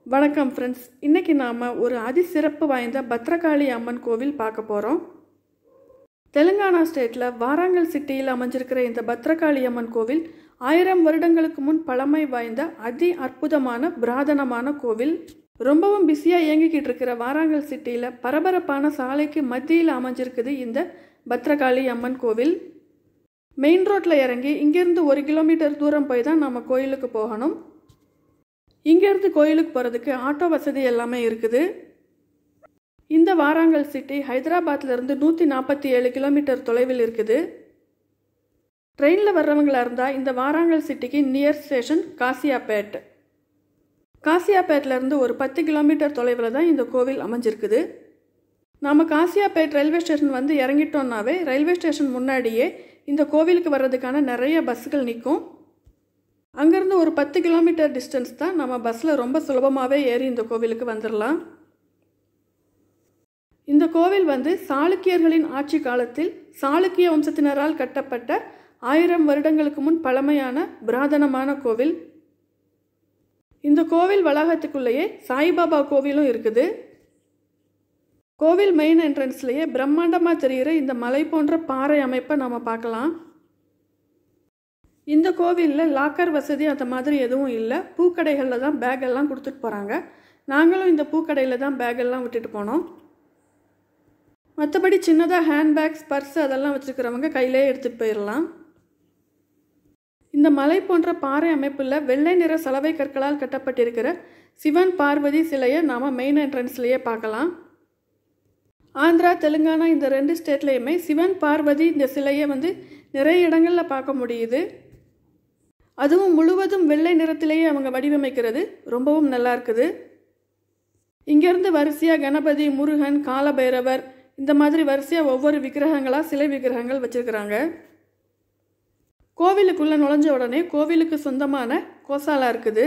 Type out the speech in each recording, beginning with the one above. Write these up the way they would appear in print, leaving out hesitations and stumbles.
வணக்கம் ஃப்ரெண்ட்ஸ். இன்றைக்கி நாம் ஒரு அதிசிறப்பு வாய்ந்த பத்ரகாளி அம்மன் கோவில் பார்க்க போகிறோம். தெலுங்கானா ஸ்டேட்டில் வாராங்கல் சிட்டியில் அமைஞ்சிருக்கிற இந்த பத்ரகாளி அம்மன் கோவில் 1000 வருடங்களுக்கு முன் பழமை வாய்ந்த அதி அற்புதமான புராதனமான கோவில். ரொம்பவும் பிஸியாக இயங்கிக்கிட்டு இருக்கிற வாராங்கல் சிட்டியில் பரபரப்பான சாலைக்கு மத்தியில் அமைஞ்சிருக்குது இந்த பத்ரகாளி அம்மன் கோவில். மெயின் ரோட்டில் இறங்கி இங்கேருந்து 1 கிலோமீட்டர் தூரம் போய் தான் நம்ம கோயிலுக்கு போகணும். இங்கேருந்து கோயிலுக்கு போகிறதுக்கு ஆட்டோ வசதி எல்லாமே இருக்குது. இந்த வாராங்கல் சிட்டி ஹைதராபாத்லேருந்து 147 கிலோமீட்டர் தொலைவில் இருக்குது. ட்ரெயினில் வர்றவங்களாக இருந்தால் இந்த வாராங்கல் சிட்டிக்கு நியர் ஸ்டேஷன் காசியாபேட். காசியாபேட்லேருந்து ஒரு 10 கிலோமீட்டர் தொலைவில் தான் இந்த கோவில் அமைஞ்சிருக்குது. நாம் காசியாபேட் ரயில்வே ஸ்டேஷன் வந்து இறங்கிட்டோன்னாவே ரயில்வே ஸ்டேஷன் முன்னாடியே இந்த கோவிலுக்கு வர்றதுக்கான நிறைய பஸ்ஸுகள் நிற்கும். அங்கேருந்து ஒரு 10 கிலோமீட்டர் டிஸ்டன்ஸ் தான். நம்ம பஸ்ஸில் ரொம்ப சுலபமாகவே ஏறி இந்த கோவிலுக்கு வந்துடலாம். இந்த கோவில் வந்து சாளுக்கியர்களின் ஆட்சி காலத்தில் சாளுக்கிய வம்சத்தினரால் கட்டப்பட்ட 1000 வருடங்களுக்கு முன் பழமையான புராதனமான கோவில். இந்த கோவில் வளாகத்துக்குள்ளேயே சாய்பாபா கோவிலும் இருக்குது. கோவில் மெயின் என்ட்ரன்ஸ்லேயே பிரம்மாண்டமாக தெரிகிற இந்த மலை போன்ற பாறை அமைப்பை நம்ம பார்க்கலாம். இந்த கோவிலில் லாக்கர் வசதி அந்த மாதிரி எதுவும் இல்லை. பூக்கடைகளில் தான் பேக்கெல்லாம் கொடுத்துட்டு போகிறாங்க. நாங்களும் இந்த பூக்கடையில் தான் பேக்கெல்லாம் விட்டுட்டு போனோம். மற்றபடி சின்னதாக ஹேண்ட்பேக்ஸ், பர்ஸ் அதெல்லாம் வச்சுருக்கிறவங்க கையிலே எடுத்துகிட்டு போயிடலாம். இந்த மலை போன்ற பாறை அமைப்பில் வெள்ளை நிற சலவை கற்களால் கட்டப்பட்டிருக்கிற சிவன் பார்வதி சிலையை நாம் மெயின் என்ட்ரன்ஸ்லேயே பார்க்கலாம். ஆந்திரா, தெலுங்கானா இந்த 2 ஸ்டேட்லேயுமே சிவன் பார்வதி இந்த சிலையை வந்து நிறைய இடங்களில் பார்க்க முடியுது. அதுவும் முழுவதும் வெள்ளை நிறத்திலேயே அவங்க வடிவமைக்கிறது ரொம்பவும் நல்லா இருக்குது. இங்கேருந்து வரிசையாக கணபதி, முருகன், காலபைரவர் இந்த மாதிரி வரிசையாக ஒவ்வொரு விக்கிரகங்களாக சிலை விக்கிரகங்கள் வச்சுருக்கிறாங்க. கோவிலுக்குள்ளே நுழைஞ்ச உடனே கோவிலுக்கு சொந்தமான கோசாலா இருக்குது.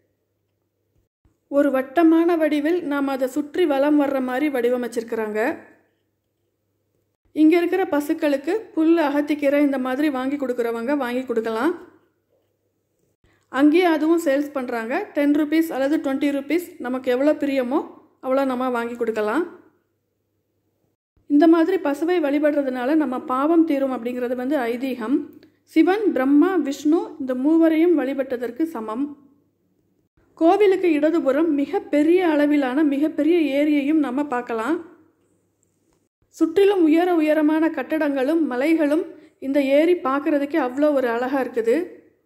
ஒரு வட்டமான வடிவில் நாம் அதை சுற்றி வலம் வர்ற மாதிரி வடிவமைச்சிருக்கிறாங்க. இங்கே இருக்கிற பசுக்களுக்கு புல், அகத்திக்கீரை இந்த மாதிரி வாங்கி கொடுக்குறவங்க வாங்கி கொடுக்கலாம். அங்கேயே அதுவும் சேல்ஸ் பண்ணுறாங்க. 10 ரூபீஸ் அல்லது 20 ரூபீஸ் நமக்கு எவ்வளோ பிரியமோ அவ்வளோ நம்ம வாங்கி கொடுக்கலாம். இந்த மாதிரி பசுவை வழிபடுறதுனால நம்ம பாவம் தீரும் அப்படிங்கிறது வந்து ஐதீகம். சிவன், பிரம்மா, விஷ்ணு இந்த மூவரையும் வழிபட்டதற்கு சமம். கோவிலுக்கு இடதுபுறம் மிகப்பெரிய அளவிலான மிகப்பெரிய ஏரியையும் நம்ம பார்க்கலாம். சுற்றிலும் உயரமான கட்டடங்களும் மலைகளும் இந்த ஏரி பார்க்குறதுக்கே அவ்வளோ ஒரு அழகாக இருக்குது.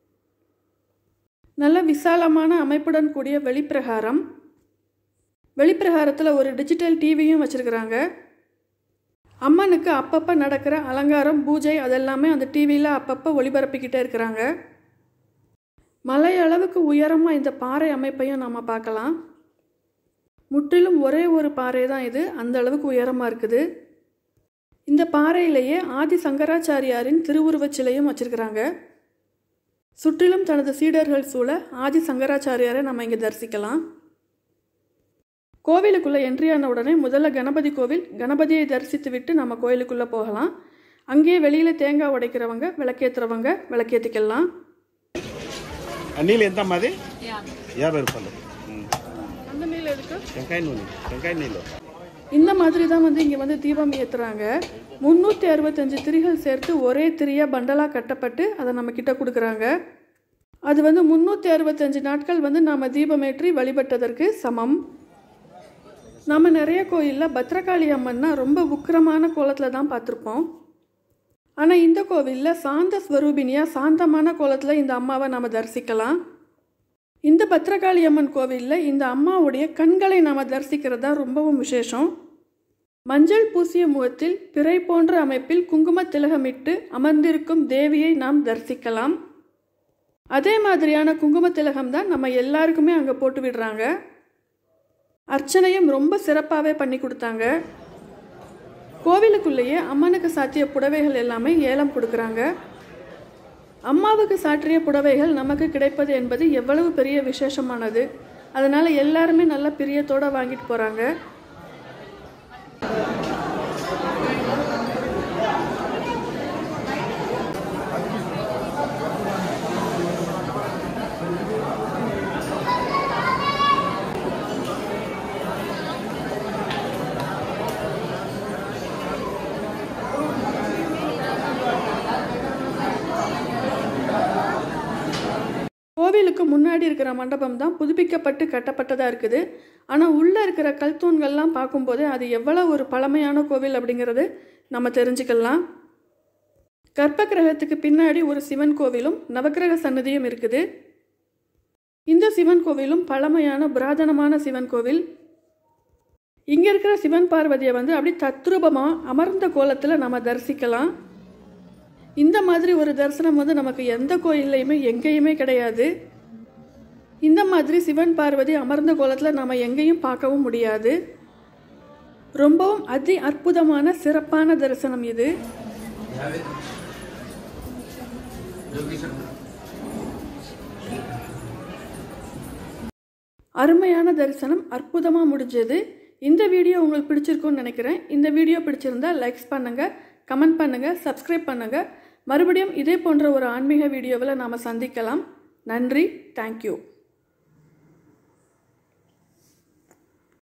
நல்ல விசாலமான அமைப்புடன் கூடிய வெளிப்பிரகாரம். வெளிப்பிரகாரத்தில் ஒரு டிஜிட்டல் டிவியும் வச்சுருக்கிறாங்க. அம்மனுக்கு அப்பப்போ நடக்கிற அலங்காரம், பூஜை அதெல்லாமே அந்த டிவியில் அப்பப்போ ஒளிபரப்பிக்கிட்டே இருக்கிறாங்க. மலை அளவுக்கு உயரமாக இந்த பாறை அமைப்பையும் நம்ம பார்க்கலாம். முற்றிலும் ஒரே ஒரு பாறை தான் இது, அந்த அளவுக்கு உயரமாக இருக்குது. இந்த பாறையிலேயே ஆதி சங்கராச்சாரியாரின் திருவுருவச் சிலையும் வச்சுருக்கிறாங்க. சுற்றிலும் தனது சீடர்கள் சூழ ஆதி சங்கராச்சாரியாரை நம்ம இங்கே தரிசிக்கலாம். கோவிலுக்குள்ளே என்ட்ரியான உடனே முதல்ல கணபதி கோவில், கணபதியை தரிசித்து விட்டு நம்ம கோயிலுக்குள்ளே போகலாம். அங்கேயே வெளியில் தேங்காய் உடைக்கிறவங்க, விளக்கேற்றுறவங்க விளக்கேற்றிக்கலாம். నీళ్ళు ఎంత మాది 50 రూపాయలు. அந்த நீళ్ళు எதுக்கு? வெங்காய நூல், வெங்காய நீళ్ళు. இந்த மாதிரி தான் வந்து இங்கே வந்து தீபம் ஏற்றுறாங்க. 365 திரிகள் சேர்த்து ஒரே திரியாக பண்டலாக கட்டப்பட்டு அதை நம்ம கிட்ட கொடுக்குறாங்க. அது வந்து 365 நாட்கள் வந்து நாம் தீபமேற்றி வழிபட்டதற்கு சமம். நம்ம நிறைய கோயிலில் பத்ரகாளி அம்மன்னா ரொம்ப உக்கிரமான கோலத்தில் தான் பார்த்துருப்போம். ஆனால் இந்த கோவிலில் சாந்த ஸ்வரூபினியாக சாந்தமான கோலத்தில் இந்த அம்மாவை நாம் தரிசிக்கலாம். இந்த பத்ரகாளி அம்மன் கோவிலில் இந்த அம்மாவுடைய கண்களை நாம் தரிசிக்கிறது தான் ரொம்பவும் விசேஷம். மஞ்சள் பூசிய முகத்தில் பிறை போன்ற அமைப்பில் குங்கும திலகமிட்டு அமர்ந்திருக்கும் தேவியை நாம் தரிசிக்கலாம். அதே மாதிரியான குங்கும திலகம் தான் நம்ம எல்லாருக்குமே அங்கே போட்டு விடுறாங்க. அர்ச்சனையும் ரொம்ப சிறப்பாகவே பண்ணி கொடுத்தாங்க. கோவிலுக்குள்ளேயே அம்மனுக்கு சாத்திய புடவைகள் எல்லாமே ஏலம் கொடுக்குறாங்க. அம்மாவுக்கு சாற்றிய புடவைகள் நமக்கு கிடைப்பது என்பது எவ்வளவு பெரிய விசேஷமானது. அதனால் எல்லாருமே நல்ல பிரியத்தோடு வாங்கிட்டு போகிறாங்க. கோவிலுக்கு முன்னாடி இருக்கிற மண்டபம் தான் புதுப்பிக்கப்பட்டு கட்டப்பட்டதாக இருக்குது. ஆனால் உள்ளே இருக்கிற கல்தூண்கள்லாம் பார்க்கும்போது அது எவ்வளோ ஒரு பழமையான கோவில் அப்படிங்கிறது நம்ம தெரிஞ்சுக்கலாம். கர்ப்ப கிரகத்துக்கு பின்னாடி ஒரு சிவன் கோவிலும் நவக்கிரக சன்னதியும் இருக்குது. இந்த சிவன் கோவிலும் பழமையான புராதனமான சிவன் கோவில். இங்கே இருக்கிற சிவன் பார்வதியை அப்படி தத்ரூபமாக அமர்ந்த கோலத்தில் நம்ம தரிசிக்கலாம். இந்த மாதிரி ஒரு தரிசனம் நமக்கு எந்த கோயில்லையுமே எங்கேயுமே கிடையாது. இந்த மாதிரி சிவன் பார்வதி அமர்ந்த கோலத்தில் நம்ம எங்கேயும் பார்க்கவும் முடியாது. ரொம்பவும் அதி அற்புதமான சிறப்பான தரிசனம் இது. அருமையான தரிசனம் அற்புதமாக முடிஞ்சது. இந்த வீடியோ உங்களுக்கு பிடிச்சிருக்குன்னு நினைக்கிறேன். இந்த வீடியோ பிடிச்சிருந்தா லைக்ஸ் பண்ணுங்கள், கமெண்ட் பண்ணுங்கள், சப்ஸ்கிரைப் பண்ணுங்கள். மறுபடியும் இதே போன்ற ஒரு ஆன்மீக வீடியோவில் நாம் சந்திக்கலாம். நன்றி. தேங்க்யூ.